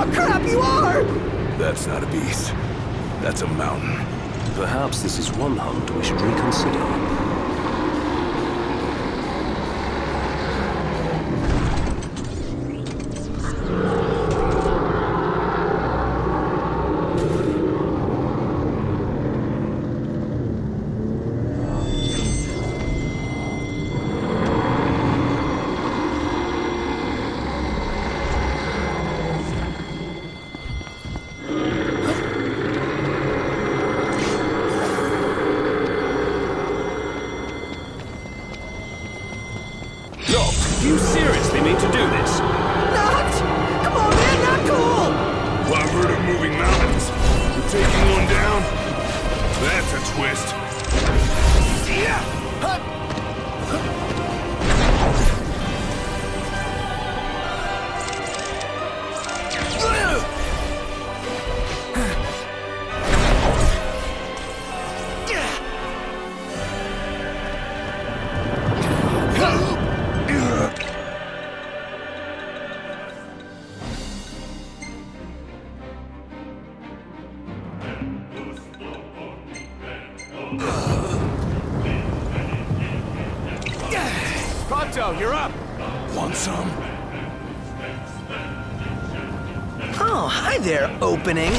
Oh crap, you are! That's not a beast. That's a mountain. Perhaps this is one hunt we should reconsider. Do you seriously mean to do this? Knocked! Come on, man, not cool! Well, I've heard of moving mountains. You're taking one down? That's a twist. Yeah! Pronto, you're up! Want some? Oh, hi there, opening.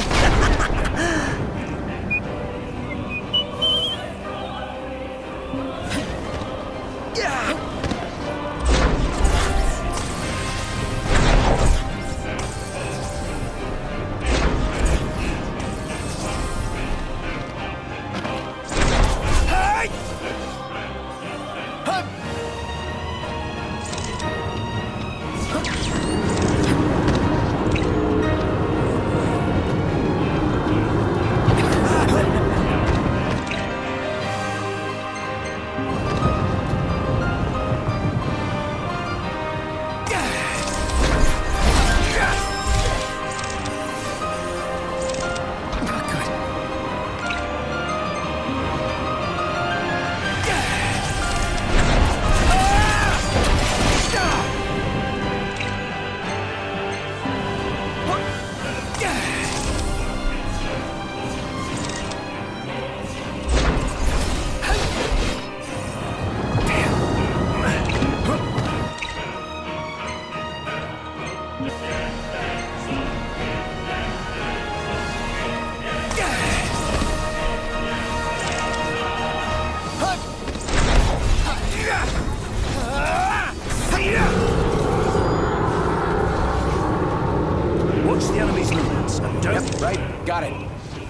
Watch the enemy's movements and don't... Yep, right, got it.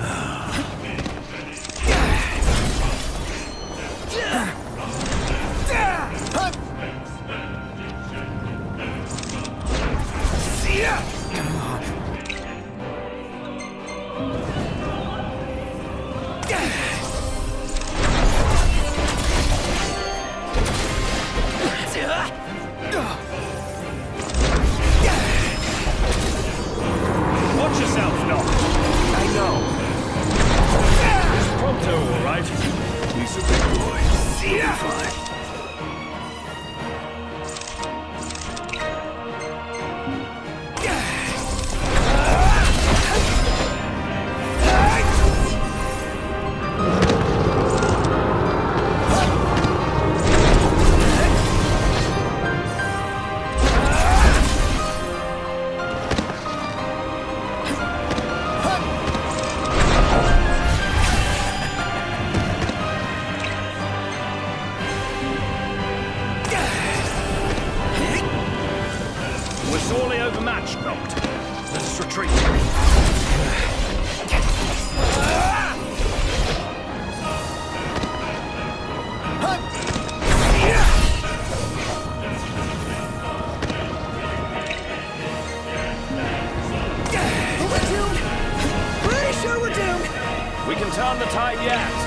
Watch yourself, Noct! I know. Pronto, all right? He's a big boy. He'll be fine. We're sorely overmatched, Noct. Let us retreat. We're doomed. Pretty sure we're doomed. We can turn the tide yet.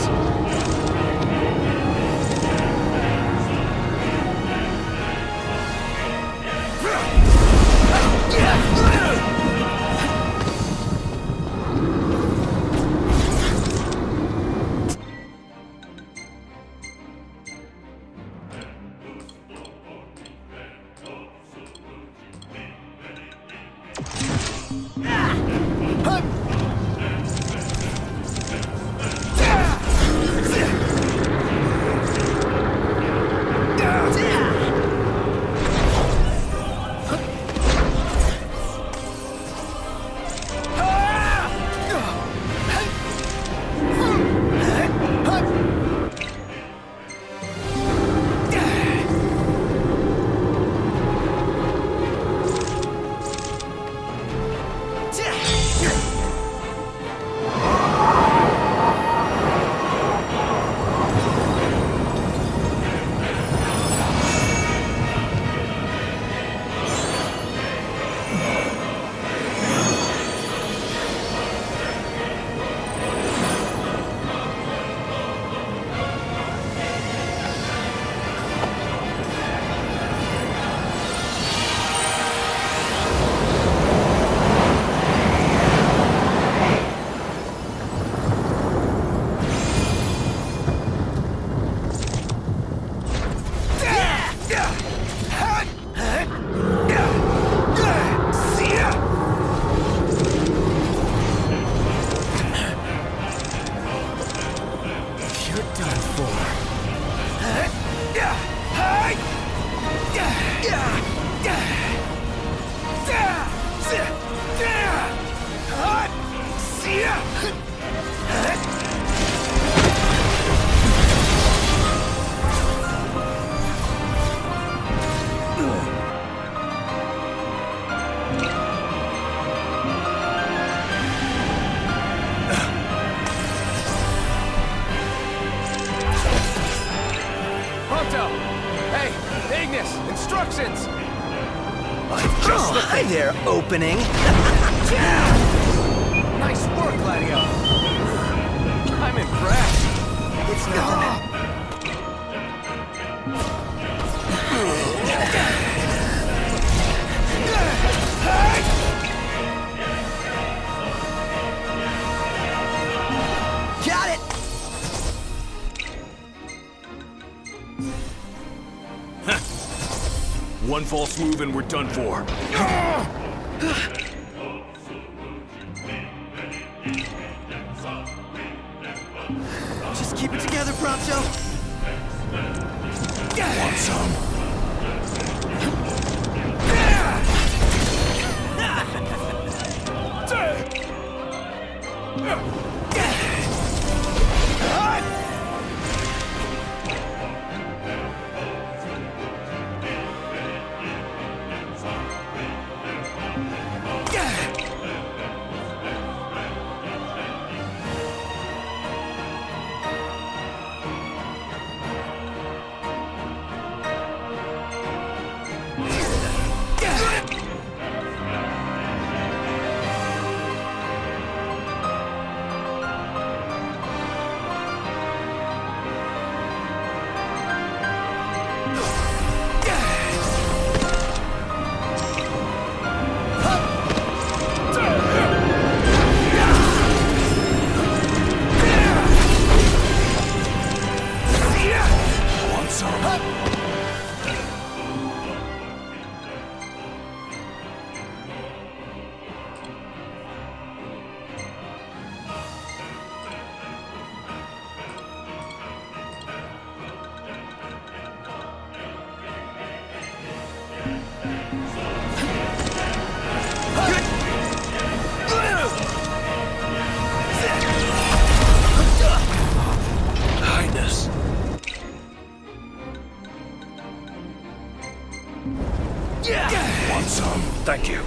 this. Hey, Ignis, instructions! Oh, hi there, opening. Nice work, Gladio. I'm impressed. It's nothing. Got it! One false move and we're done for. Just keep it together, Prompto. Want some? Want some? Thank you.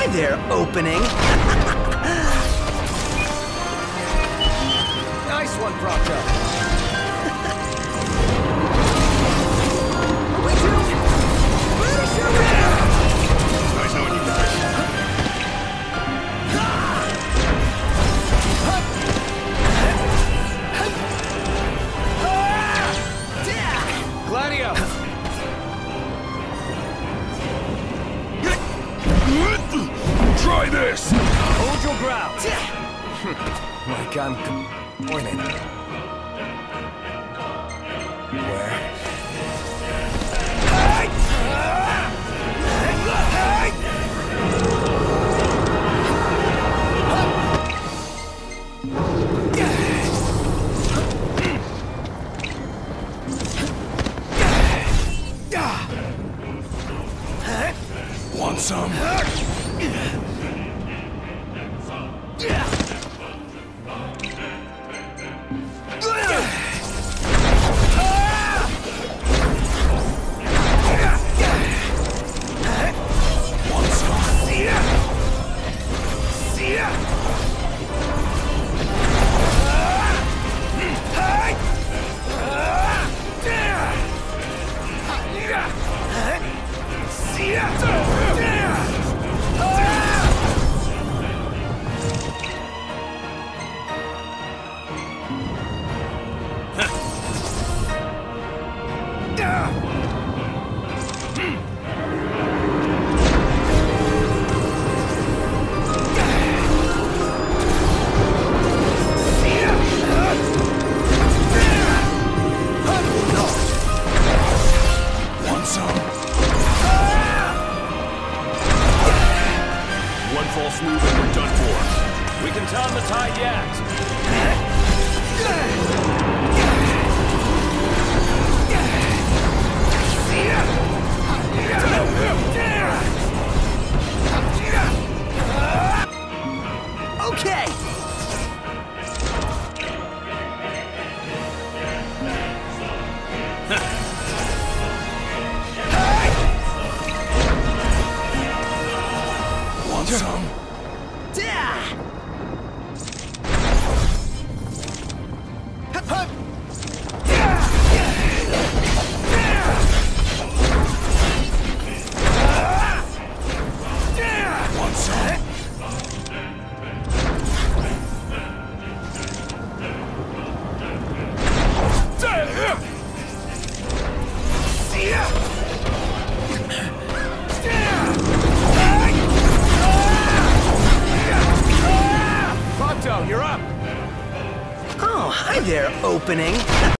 hi there, opening. Nice one, Prompto. Are we doomed? Finish him! Nice knowing you guys. Gladio! Try this! Hold your ground! Like I'm pointing. Where? Want some? One false move and we're done for. We can turn the tide yet. Okay. Want some? Want some? Prompto, you're up! Oh, hi there, opening.